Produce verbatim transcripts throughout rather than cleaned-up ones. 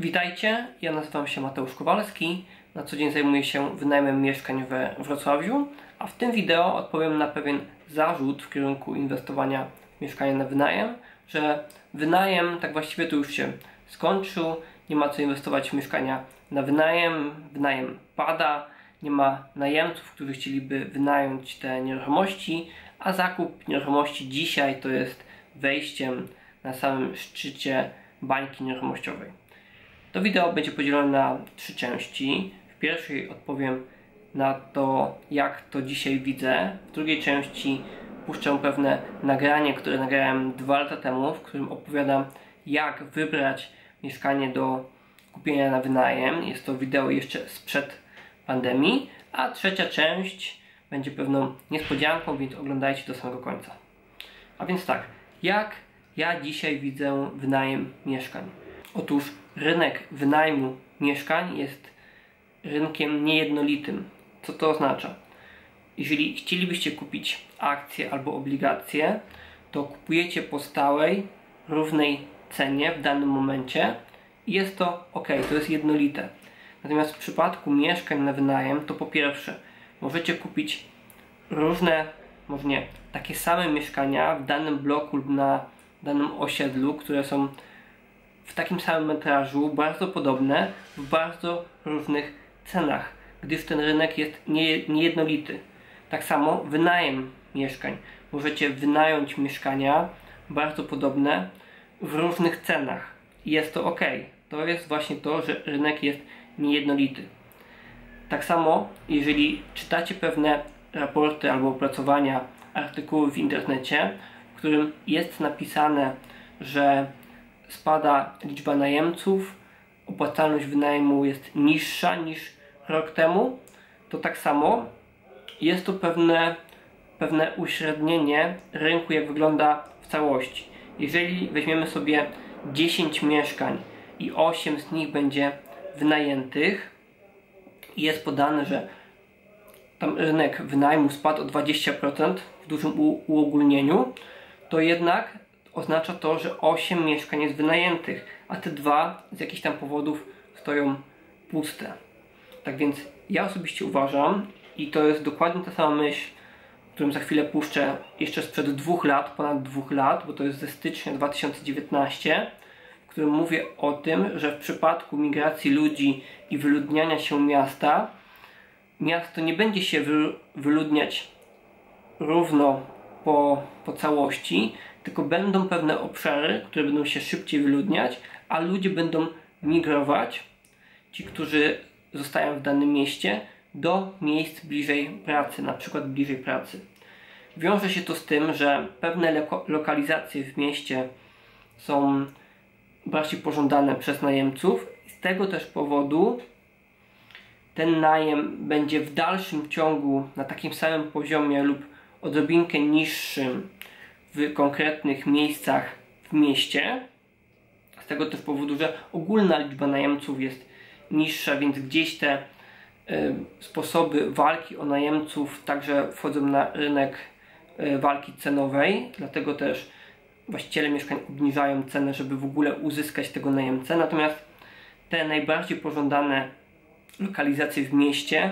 Witajcie, ja nazywam się Mateusz Kowalski, na co dzień zajmuję się wynajmem mieszkań we Wrocławiu, a w tym wideo odpowiem na pewien zarzut w kierunku inwestowania w mieszkania na wynajem, że wynajem tak właściwie to już się skończył, nie ma co inwestować w mieszkania na wynajem, wynajem pada, nie ma najemców, którzy chcieliby wynająć te nieruchomości, a zakup nieruchomości dzisiaj to jest wejściem na samym szczycie bańki nieruchomościowej. To wideo będzie podzielone na trzy części. W pierwszej odpowiem na to, jak to dzisiaj widzę. W drugiej części puszczę pewne nagranie, które nagrałem dwa lata temu, w którym opowiadam, jak wybrać mieszkanie do kupienia na wynajem. Jest to wideo jeszcze sprzed pandemii. A trzecia część będzie pewną niespodzianką, więc oglądajcie do samego końca. A więc tak, jak ja dzisiaj widzę wynajem mieszkań? Otóż rynek wynajmu mieszkań jest rynkiem niejednolitym. Co to oznacza? Jeżeli chcielibyście kupić akcje albo obligacje, to kupujecie po stałej, równej cenie w danym momencie i jest to ok, to jest jednolite. Natomiast w przypadku mieszkań na wynajem, to po pierwsze, możecie kupić różne, może nie, takie same mieszkania w danym bloku lub na danym osiedlu, które są w takim samym metrażu, bardzo podobne, w bardzo różnych cenach, gdyż ten rynek jest nie, niejednolity. Tak samo wynajem mieszkań. Możecie wynająć mieszkania bardzo podobne w różnych cenach. I jest to ok. To jest właśnie to, że rynek jest niejednolity. Tak samo, jeżeli czytacie pewne raporty albo opracowania, artykuły w internecie, w którym jest napisane, że spada liczba najemców, opłacalność wynajmu jest niższa niż rok temu, to tak samo jest to pewne, pewne uśrednienie rynku, jak wygląda w całości. Jeżeli weźmiemy sobie dziesięć mieszkań i osiem z nich będzie wynajętych i jest podane, że tam rynek wynajmu spadł o dwadzieścia procent w dużym uogólnieniu, to jednak oznacza to, że osiem mieszkań jest wynajętych, a te dwa z jakichś tam powodów stoją puste. Tak więc ja osobiście uważam, i to jest dokładnie ta sama myśl, którą za chwilę puszczę jeszcze sprzed dwóch lat, ponad dwóch lat, bo to jest ze stycznia dwa tysiące dziewiętnastego, w którym mówię o tym, że w przypadku migracji ludzi i wyludniania się miasta, miasto nie będzie się wyludniać równo po, po całości, tylko będą pewne obszary, które będą się szybciej wyludniać, a ludzie będą migrować, ci, którzy zostają w danym mieście, do miejsc bliżej pracy, na przykład bliżej pracy. Wiąże się to z tym, że pewne lo lokalizacje w mieście są bardziej pożądane przez najemców i z tego też powodu ten najem będzie w dalszym ciągu na takim samym poziomie lub odrobinkę niższym w konkretnych miejscach w mieście. Z tego też powodu, że ogólna liczba najemców jest niższa, więc gdzieś te y, sposoby walki o najemców także wchodzą na rynek y, walki cenowej. Dlatego też właściciele mieszkań obniżają cenę, żeby w ogóle uzyskać tego najemcę. Natomiast te najbardziej pożądane lokalizacje w mieście,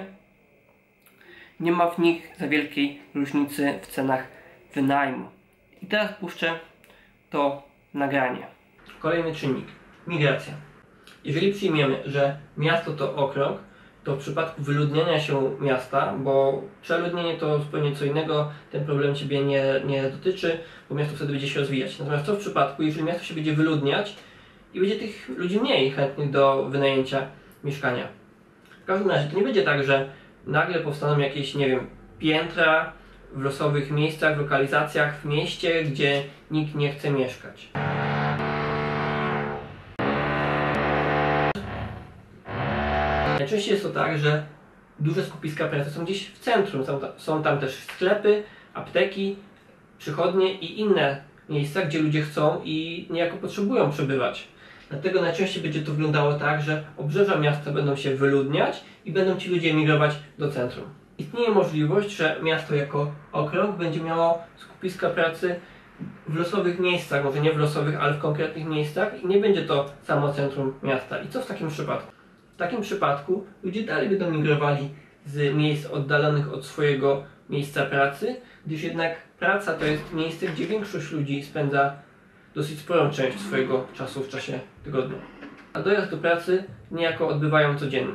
nie ma w nich za wielkiej różnicy w cenach wynajmu. I teraz puszczę to nagranie. Kolejny czynnik. Migracja. Jeżeli przyjmiemy, że miasto to okrąg, to w przypadku wyludniania się miasta, bo przeludnienie to zupełnie co innego, ten problem Ciebie nie, nie dotyczy, bo miasto wtedy będzie się rozwijać. Natomiast co w przypadku, jeżeli miasto się będzie wyludniać i będzie tych ludzi mniej chętnych do wynajęcia mieszkania? W każdym razie to nie będzie tak, że nagle powstaną jakieś, nie wiem, piętra w losowych miejscach, w lokalizacjach w mieście, gdzie nikt nie chce mieszkać. Najczęściej jest to tak, że duże skupiska pracy są gdzieś w centrum. Są, są tam też sklepy, apteki, przychodnie i inne miejsca, gdzie ludzie chcą i niejako potrzebują przebywać. Dlatego najczęściej będzie to wyglądało tak, że obrzeża miasta będą się wyludniać i będą ci ludzie emigrować do centrum. Istnieje możliwość, że miasto jako okrąg będzie miało skupiska pracy w losowych miejscach, może nie w losowych, ale w konkretnych miejscach i nie będzie to samo centrum miasta. I co w takim przypadku? W takim przypadku ludzie dalej będą migrowali z miejsc oddalonych od swojego miejsca pracy, gdyż jednak praca to jest miejsce, gdzie większość ludzi spędza dosyć sporą część swojego czasu w czasie tygodnia. A dojazd do pracy niejako odbywają codziennie.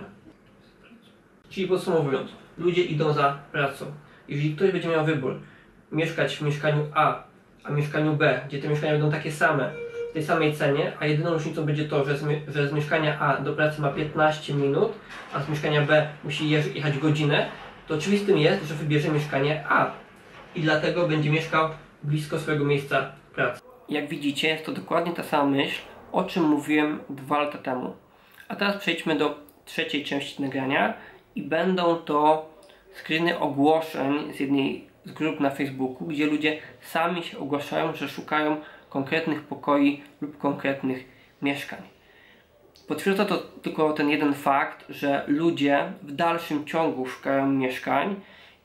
Czyli podsumowując, ludzie idą za pracą. Jeżeli ktoś będzie miał wybór mieszkać w mieszkaniu A, a mieszkaniu B, gdzie te mieszkania będą takie same, w tej samej cenie, a jedyną różnicą będzie to, że z, że z mieszkania A do pracy ma piętnaście minut, a z mieszkania B musi jechać godzinę, to oczywistym jest, że wybierze mieszkanie A i dlatego będzie mieszkał blisko swojego miejsca pracy. Jak widzicie, jest to dokładnie ta sama myśl, o czym mówiłem dwa lata temu. A teraz przejdźmy do trzeciej części nagrania i będą to screeny ogłoszeń z jednej z grup na Facebooku, gdzie ludzie sami się ogłaszają, że szukają konkretnych pokoi lub konkretnych mieszkań. Potwierdza to tylko ten jeden fakt, że ludzie w dalszym ciągu szukają mieszkań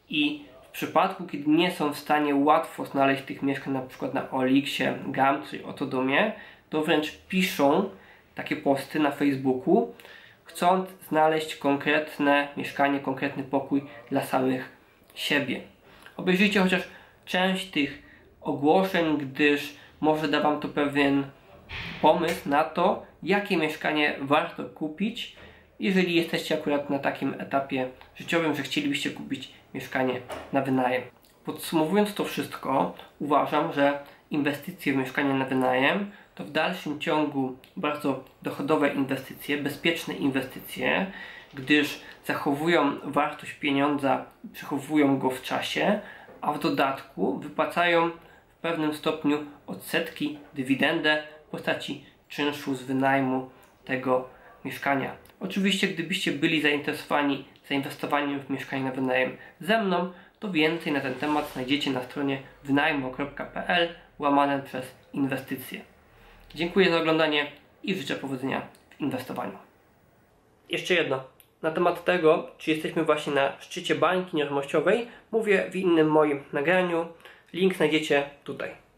i w przypadku, kiedy nie są w stanie łatwo znaleźć tych mieszkań, na przykład na Oliksie, Gumtree, Otodomie, to wręcz piszą takie posty na Facebooku, chcąc znaleźć konkretne mieszkanie, konkretny pokój dla samych siebie. Obejrzyjcie chociaż część tych ogłoszeń, gdyż może da Wam to pewien pomysł na to, jakie mieszkanie warto kupić, jeżeli jesteście akurat na takim etapie życiowym, że chcielibyście kupić mieszkanie na wynajem. Podsumowując to wszystko, uważam, że inwestycje w mieszkanie na wynajem to w dalszym ciągu bardzo dochodowe inwestycje, bezpieczne inwestycje, gdyż zachowują wartość pieniądza i przechowują go w czasie, a w dodatku wypłacają w pewnym stopniu odsetki, dywidendę w postaci czynszu z wynajmu tego mieszkania. Oczywiście, gdybyście byli zainteresowani zainwestowaniem w mieszkanie na wynajem ze mną, to więcej na ten temat znajdziecie na stronie wynajmo kropka p l łamane przez inwestycje. Dziękuję za oglądanie i życzę powodzenia w inwestowaniu. Jeszcze jedno. Na temat tego, czy jesteśmy właśnie na szczycie bańki nieruchomościowej, mówię w innym moim nagraniu. Link znajdziecie tutaj.